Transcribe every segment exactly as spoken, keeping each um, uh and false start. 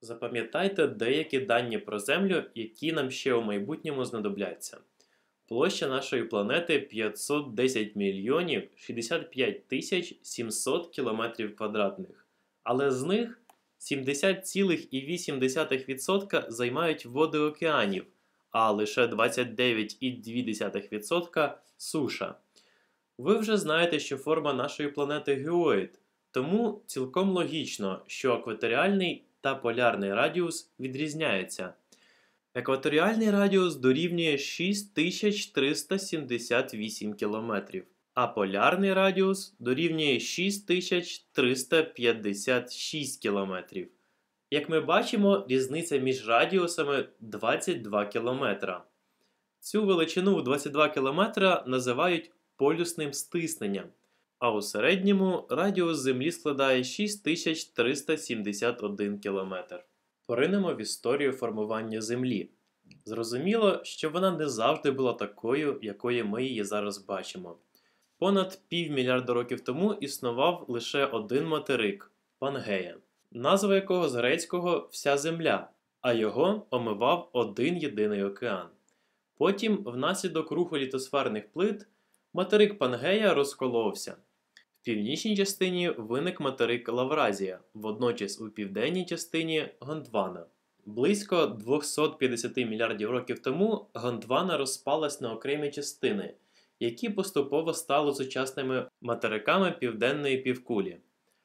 Запам'ятайте деякі дані про Землю, які нам ще у майбутньому знадобляться. Площа нашої планети п'ятсот десять мільйонів шістдесят п'ять тисяч сімсот кілометрів квадратних, але з них сімдесят цілих вісім десятих відсотка займають води океанів, а лише двадцять дев'ять цілих дві десятих відсотка – суша. Ви вже знаєте, що форма нашої планети геоїд, тому цілком логічно, що екваторіальний та полярний радіус відрізняються. Екваторіальний радіус дорівнює шість тисяч триста сімдесят вісім кілометрів, а полярний радіус дорівнює шість тисяч триста п'ятдесят шість кілометрів. Як ми бачимо, різниця між радіусами двадцять два кілометра. Цю величину в двадцять два кілометра називають полюсним стисненням, а у середньому радіус Землі складає шість тисяч триста сімдесят один кілометр. Поринемо в історію формування Землі. Зрозуміло, що вона не завжди була такою, якою ми її зараз бачимо. Понад півмільярда років тому існував лише один материк – Пангея, назва якого з грецького «вся земля», а його омивав один єдиний океан. Потім, внаслідок руху літосферних плит, материк Пангея розколовся. В північній частині виник материк Лавразія, водночас у південній частині – Гондвана. Близько двісті п'ятдесят мільярдів років тому Гондвана розпалась на окремі частини, які поступово стали сучасними материками Південної півкулі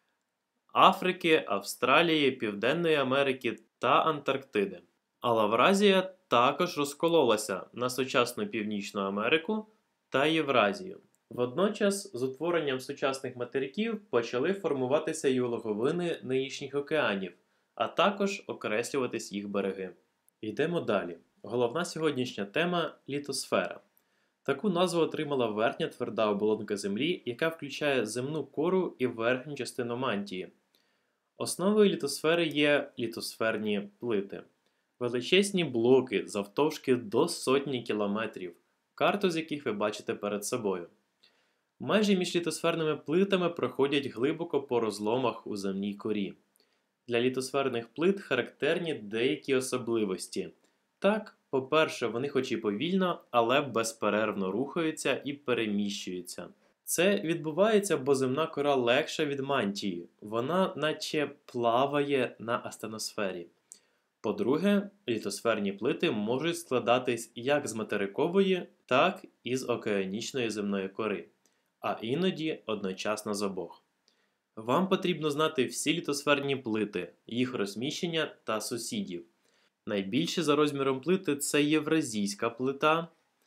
– Африки, Австралії, Південної Америки та Антарктиди. А Лавразія також розкололася на сучасну Північну Америку та Євразію. Водночас, з утворенням сучасних материків почали формуватися й улоговини нинішніх океанів, а також окреслюватись їх береги. Йдемо далі. Головна сьогоднішня тема – літосфера. Таку назву отримала верхня тверда оболонка Землі, яка включає земну кору і верхню частину мантії. Основою літосфери є літосферні плити. Величезні блоки завтовшки до сотні кілометрів, карту з яких ви бачите перед собою. Межі між літосферними плитами проходять глибоко по розломах у земній корі. Для літосферних плит характерні деякі особливості. Так, по-перше, вони хоч і повільно, але безперервно рухаються і переміщуються. Це відбувається, бо земна кора легша від мантії, вона наче плаває на астеносфері. По-друге, літосферні плити можуть складатись як з материкової, так і з океанічної земної кори, а іноді одночасно з обох. Вам потрібно знати всі літосферні плити, їх розміщення та сусідів. Найбільші за розміром плити – це Євразійська плита,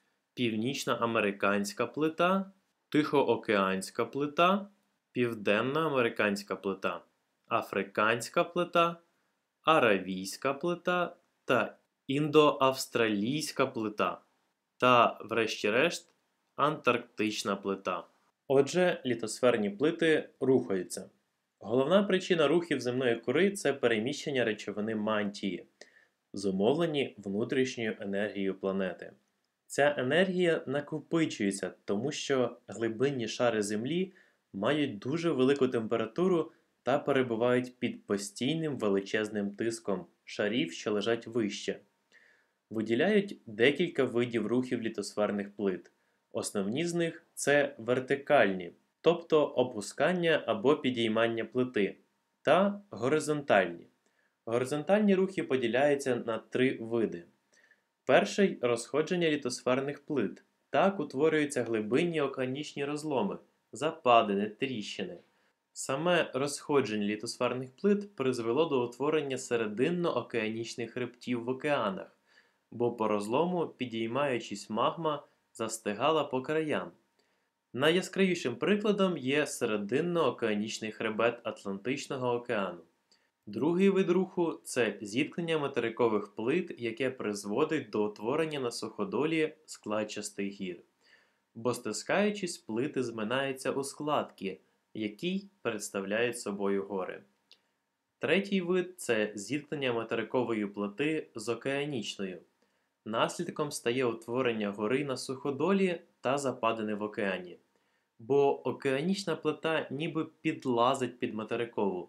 Північноамериканська плита, Тихоокеанська плита, Південноамериканська плита, Африканська плита, Аравійська плита та Індоавстралійська плита та, врешті-решт, Антарктична плита. Отже, літосферні плити рухаються. Головна причина рухів земної кори – це переміщення речовини мантії, зумовлені внутрішньою енергією планети. Ця енергія накопичується, тому що глибинні шари Землі мають дуже велику температуру та перебувають під постійним величезним тиском шарів, що лежать вище. Виділяють декілька видів рухів літосферних плит. Основні з них – це вертикальні, тобто опускання або підіймання плити, та горизонтальні. Горизонтальні рухи поділяються на три види. Перший – розходження літосферних плит. Так утворюються глибинні океанічні розломи, западини, тріщини. Саме розходження літосферних плит призвело до утворення серединно-океанічних хребтів в океанах, бо по розлому, підіймаючись магма, застигала по краям. Найяскравішим прикладом є серединно-океанічний хребет Атлантичного океану. Другий вид руху – це зіткнення материкових плит, яке призводить до утворення на суходолі складчастих гір. Бо стискаючись, плити зминаються у складки, які представляють собою гори. Третій вид – це зіткнення материкової плити з океанічною. Наслідком стає утворення гори на суходолі та западини в океані. Бо океанічна плита ніби підлазить під материкову,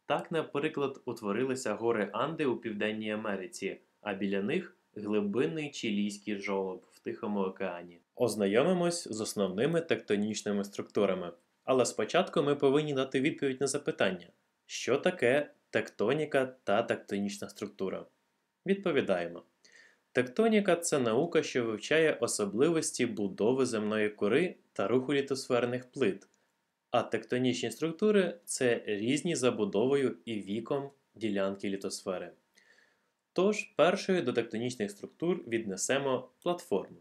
Так, наприклад, утворилися гори Анди у Південній Америці, а біля них глибинний чилійський жолоб в Тихому океані. Ознайомимось з основними тектонічними структурами. Але спочатку ми повинні дати відповідь на запитання, що таке тектоніка та тектонічна структура. Відповідаємо. Тектоніка – це наука, що вивчає особливості будови земної кори та руху літосферних плит, а тектонічні структури – це різні забудовою і віком ділянки літосфери. Тож, першою до тектонічних структур віднесемо платформу.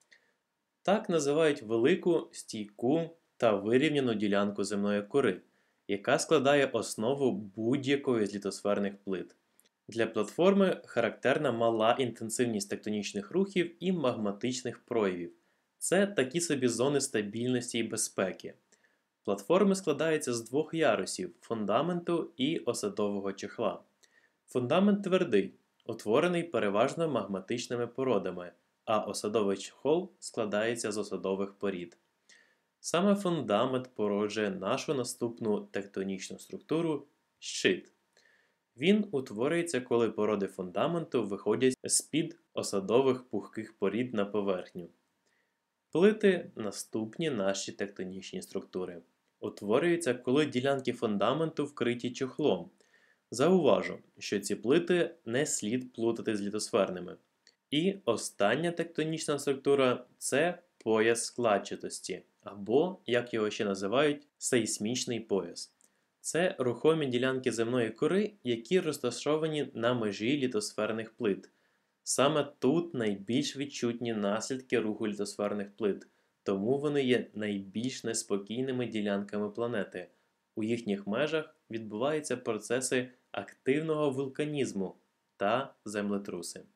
Так називають велику, стійку та вирівняну ділянку земної кори, яка складає основу будь-якої з літосферних плит. Для платформи характерна мала інтенсивність тектонічних рухів і магматичних проявів. Це такі собі зони стабільності і безпеки. Платформи складаються з двох ярусів – фундаменту і осадового чохла. Фундамент твердий, утворений переважно магматичними породами, а осадовий чохол складається з осадових порід. Саме фундамент породжує нашу наступну тектонічну структуру – щит. Він утворюється, коли породи фундаменту виходять з-під осадових пухких порід на поверхню. Плити – наступні наші тектонічні структури. Утворюються, коли ділянки фундаменту вкриті чохлом. Зауважу, що ці плити не слід плутати з літосферними. І остання тектонічна структура – це пояс складчатості, або, як його ще називають, сейсмічний пояс. Це рухомі ділянки земної кори, які розташовані на межі літосферних плит. Саме тут найбільш відчутні наслідки руху літосферних плит, тому вони є найбільш неспокійними ділянками планети. У їхніх межах відбуваються процеси активного вулканізму та землетруси.